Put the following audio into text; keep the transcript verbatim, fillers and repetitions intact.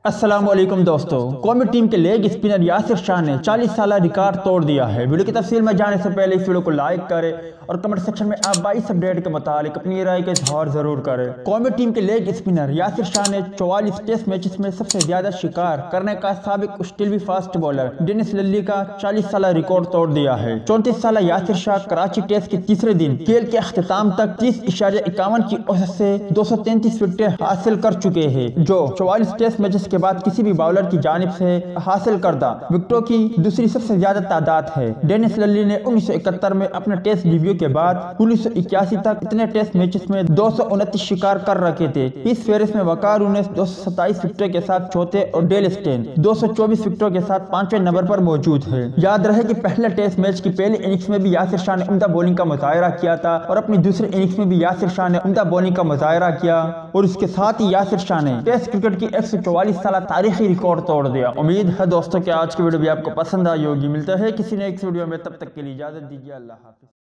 السلام علیکم دوستو، قومی ٹیم کے لیگ اسپنر یاسر شاہ نے چالیس سالہ ریکارڈ توڑ دیا ہے۔ ویڈیو کی تفصیل میں جانے سے پہلے اس ویڈیو کو لائک کریں اور کمنٹ سیکشن میں آپ بائیس اپڈیٹ کے متعلق اپنی رائے کا اظہار ضرور کریں۔ قومی ٹیم کے لیگ اسپنر یاسر شاہ نے چوالیس ٹیسٹ میچز میں سب سے زیادہ شکار کرنے کا سابق آسٹریلوی فاسٹ بولر ڈینس للی کا چالیس سالہ ریکارڈ توڑ دیا ہے۔ چونتیس سالہ یاسر شاہ کراچی ٹیسٹ کے تیسرے دن کھیل کے اختتام تک تیس اشاریہ اکاون کی اوسط سے دو سو تینتیس وکٹیں حاصل کر چکے ہیں، جو چوالیس ٹیسٹ میچز کے بعد کسی بھی باولر کی جانب سے حاصل کردہ وکٹوں کی دوسری سب سے زیادہ تعداد ہے۔ ڈینس للی نے انیس سو اکہتر میں اپنے ٹیسٹ ڈیبیو کے بعد انیس سو اکیاسی تک اتنے ٹیسٹ میچز میں دو سو انتیس شکار کر رکھے تھے۔ اس فہرست میں وقار یونس دو سو ستائیس وکٹوں کے ساتھ چوتھے اور ڈیل اسٹین دو سو چوبیس وکٹوں کے ساتھ پانچویں نمبر پر موجود ہے۔ یاد رہے کہ پہلے ٹیسٹ میچ کی پہلی اننگز میں بھی یاسر شاہ نے عمدہ بولنگ کا مظاہرہ کیا تھا اور اپنی دوسری اننگز میں بھی یاسر شاہ نے عمدہ بولنگ کا مظاہرہ کیا اور اس کے ساتھ ہی یاسر شاہ نے ٹیسٹ کرکٹ کی ایک سو چوالیس سالہ تاریخی ریکارڈ توڑ دیا۔ امید ہے دوستوں کہ آج کی ویڈیو بھی آپ کو پسند آئی ہوگی۔ ملتا ہے کسی نے ایک ویڈیو میں، تب تک کے لیے اجازت دیجیے۔ اللہ حافظ۔